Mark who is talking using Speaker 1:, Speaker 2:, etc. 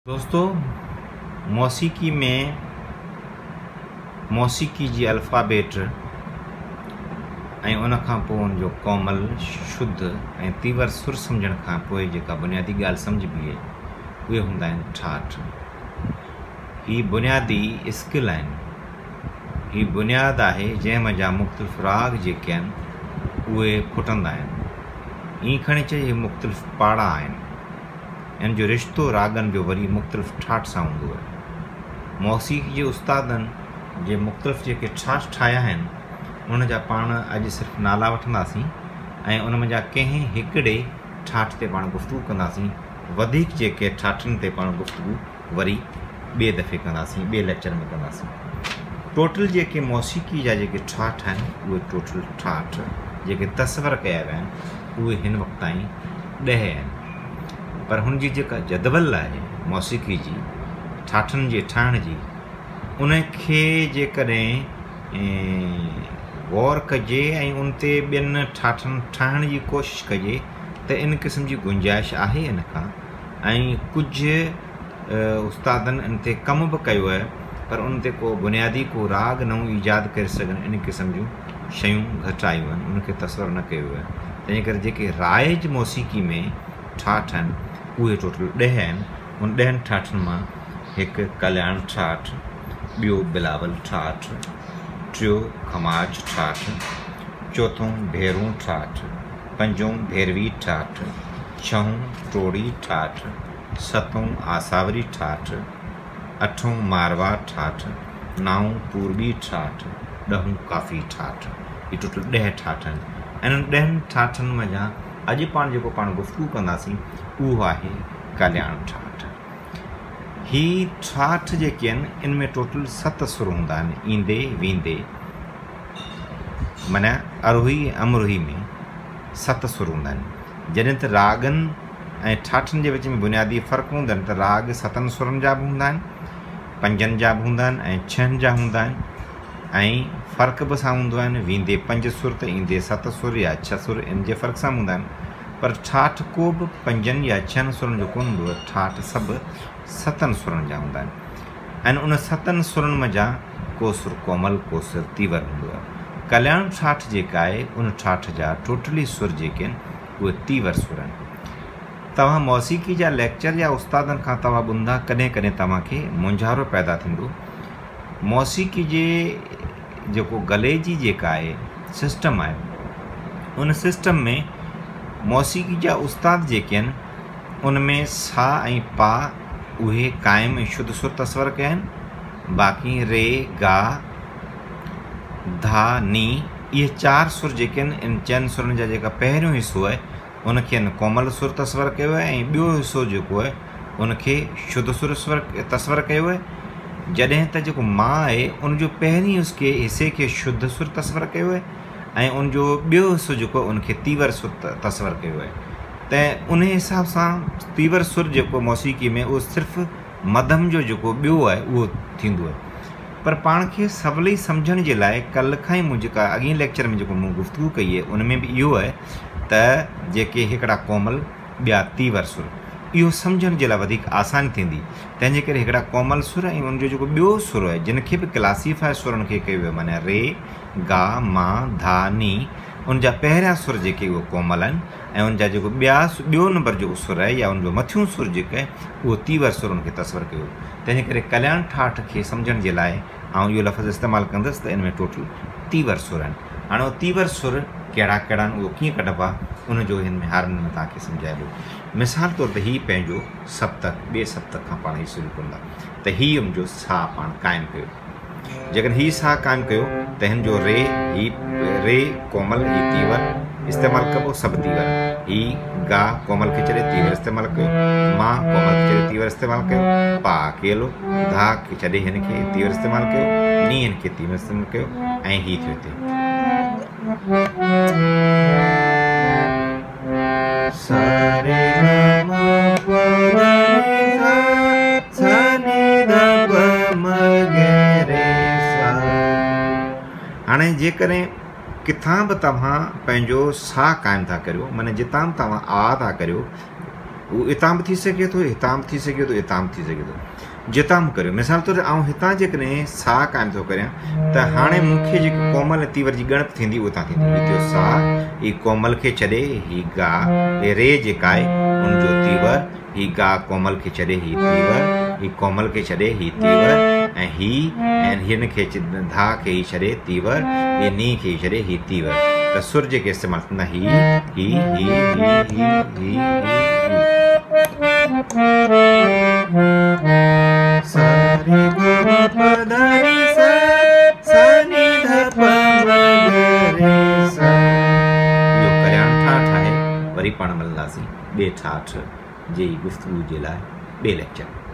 Speaker 1: दोस्तों, मौसीकी में मौसीकी जी अल्फ़ाबेट ऐं उन खां पोइ उनजो कोमल, शुद्ध ऐं तीवर सुर सम्झण खां पोइ जेका बुनियादी ॻाल्हि सम्झिबी आहे उहे हूंदा आहिनि ठाठ। ही बुनियादी स्किल आहिनि, ही बुनियादु आहे जंहिं मंझां मुख़्तलिफ़ राग जेके आहिनि उहे फुटंदा आहिनि। ईअं खणी चए मुख़्तलिफ़ पाड़ा आहिनि, इन जो रिश्तो रागनि जो वरी मुख़्तलिफ़ ठाठ सां हूंदो आहे। मौसीक़ी जे उस्तादनि जे मुख़्तलिफ़ जेके ठाठ ठाहिया आहिनि उन जा पाण अॼु सिर्फ़ु नाला वठंदासीं ऐं उन मंझां कंहिं हिकिड़े ठाठ ते पाण गुफ़्तगू कंदासीं। वधीक जेके ठाठनि ते पाण गुफ़्तगू वरी ॿिए दफ़े कंदासीं, ॿिए लेक्चर में कंदासीं। टोटल जेके मौसीक़ी जा जेके ठाठ आहिनि उहे टोटल ठाठ जेके तस्वर कया विया आहिनि उहे हिन वक़्त ताईं 10 आहिनि। पर हुनजी जेका जदवल आहे मौसीक़ी जी ठाठनि जे ठाहिण जी, उनखे जेकॾहिं गौर कजे ऐं उन ते ॿियनि ठाठनि ठाहिण जी कोशिशि कजे त इन क़िस्म जी गुंजाइश आहे इन खां। ऐं कुझु उस्तादनि इन ते कमु बि कयो आहे, पर उन ते को बुनियादी को राग नओं ईजाद करे सघनि इन क़िस्म जूं शयूं घटि आयूं आहिनि, उनखे तस्वर न कयो आहे। तंहिं करे जेके राइज मौसीक़ी में ठाठ आहिनि उहे टोटल 10 आहिनि। उन 10 ठाठनि मां हिकु कल्याण ठाठ, ॿियो बिलावल ठाठ, टियों खमाज ठाठ, चौथों भेरूं ठाठ, पंजों भैरवी ठाठ, छहों टोड़ी ठाठ, सतों आसावरी ठाठ, अठों मारवा ठाठ, 9 पूर्वी ठाठ, 10 काफ़ी ठाठ। ये टोटल 10 ठाठ आहिनि। इन 10 ठाठनि मंझां अॼु पाण जेको पाण गुफ़्तगू कंदासीं उहो आहे कल्याण ठाठ। ही ठाठ जेके आहिनि इन में टोटल 7 सुर हूंदा आहिनि, ईंदे वेंदे, माना अरोही अमरोही में 7 सुर हूंदा आहिनि। जॾहिं त रागनि ऐं ठाठनि जे विच में बुनियादी फ़र्क़ु हूंदा आहिनि त राग 7 सुरनि जा बि हूंदा आहिनि, 5 जा बि हूंदा आहिनि ऐं 6 जा हूंदा आहिनि। ऐं फ़र्क़ु बि सां हूंदो आहिनि, वेंदे 5 सुर त ईंदे 7 सुर या 6 सुर इन जे फ़र्क़ सां हूंदा आहिनि। पर ठाठ को बि 5 या 6 सुरनि जो कोन हूंदो आहे, ठाठ सभु 7 सुरनि जा हूंदा आहिनि। ऐं उन 7 सुरनि मंझां को सुर कोमल, को सुर तीवर हूंदो आहे। कल्याण ठाठ जेका आहे उन ठाठ जा टोटली सुर जेके आहिनि उहे तीवर सुर आहिनि। तव्हां मौसीक़ी जा लेक्चर या उस्तादनि खां तव्हां ॿुधंदा, कॾहिं कॾहिं तव्हांखे मुंझारो पैदा थींदो। मौसीक़ी जे जेको गले जी जेका आहे सिस्टम आहे, उन सिस्टम में मौसीक़ी जा उस्ताद जेके आहिनि उन में सा ऐं पा उहे क़ाइम ऐं शुद्ध सुर तस्वर कया आहिनि। बाक़ी रे, गा, धा, नी, इहे 4 सुर जेके आहिनि इन 4 सुरनि जा जेका पहिरियों हिसो आहे उनखे कोमल सुर तस्वर कयो आहे ऐं ॿियो हिसो जेको आहे उनखे शुद्ध सुर तस्वर कयो आहे। जॾहिं त जेको मां आहे उनजो पहिरीं उसके हिसे खे शुद्ध सुर तस्वर कयो आहे ऐं उनजो ॿियो हिसो जेको आहे उनखे तीवर सुर तस्वर कयो आहे। त उन हिसाब सां तीवर सुर जेको मौसीक़ी में उहो सिर्फ़ु मध्यम जो जेको ॿियो आहे उहो थींदो आहे। पर पाण खे सवलाई सम्झण जे लाइ कल्ह खां ई मूं जेका अॻिए लेक्चर में जेको मूं गुफ़्तगू कई आहे उन में बि इहो आहे त जेके हिकिड़ा कोमल, ॿिया तीवर सुर, इहो सम्झण जे लाइ वधीक आसानी थींदी। तंहिंजे करे हिकिड़ा कोमल सुर ऐं उनजो जेको ॿियो सुर आहे जिनखे बि क्लासीफाई सुरनि खे कयो वियो, माना रे, गा, मा, धा, नी, उनजा पहिरियां सुर जेके उहे कोमल आहिनि ऐं उनजा जेको ॿियो नंबर जो सुर आहे या उनजो मथियों सुर जेको आहे उहो तीवर सुर उनखे तस्वर कयो। तंहिंजे करे कल्याण ठाठ खे सम्झण जे लाइ ऐं इहो लफ़्ज़ इस्तेमालु कंदुसि त इन में टोटल तीवर सुर आहिनि। हाणे उहो तीवर सुर कहिड़ा कहिड़ा आहिनि, उहो कीअं कढिबा, उनजो हिन में हारनि में तव्हांखे सम्झाइबो। मिसाल तौर ते हीउ पंहिंजो सप्तक, ॿिए सप्तक खां पाण हीउ शुरू कंदा त हीउ हुनजो सा पाण क़ाइमु कयो। जेकॾहिं हीउ सा क़ाइमु कयो त हिन जो रे, रे कोमल, हीउ तीवर इस्तेमालु कबो, सभु तीवर। हीउ गा कोमल खे छॾे तीवर इस्तेमालु कयो, मां कोमल खे छॾे तीवर इस्तेमालु कयो, पा अकेलो, धा खे छॾे हिन खे तीवर इस्तेमालु कयो, नी हिन खे तीवर इस्तेमालु कयो ऐं हीउ थियो हिते हाणे जेकॾहिं किथां बि तव्हां पंहिंजो सा क़ाइमु था करियो, माना जितां बि तव्हां आ था करियो, वो इतां बि थी सघे थो, हितां बि थी सघे थो, हितां बि थी सघे थो। जितां बि करियो मिसाल तौर ते हितां जेकॾहिं सा क़ाइमु थो करियां त हाणे मूंखे जेकी कोमल ऐं तीवर जी ॻणप थींदी उहो हितां थींदी। हिते सा ही कोमल खे छॾे ही गा, हे रे जेका आहे उनजो तीवर, ही गा कोमल खे छॾे ही तीवर, ही कोमल खे छॾे ही तीवर, ऐं ही ऐं हिन खे धा खे ही छॾे तीवर, ही नी खे ही छॾे ही तीवर। त सुर जेके इस्तेमालु थींदा ही ही ही ही सा रे ग म प ध नि सा, सा नि ध प म ग रे सा। इहो कल्याण ठाठ आहे। वरी पाण मिलंदासीं ॿिए ठाठ जी गुफ़्तगू जे लाइ ॿिए लेक्चर में।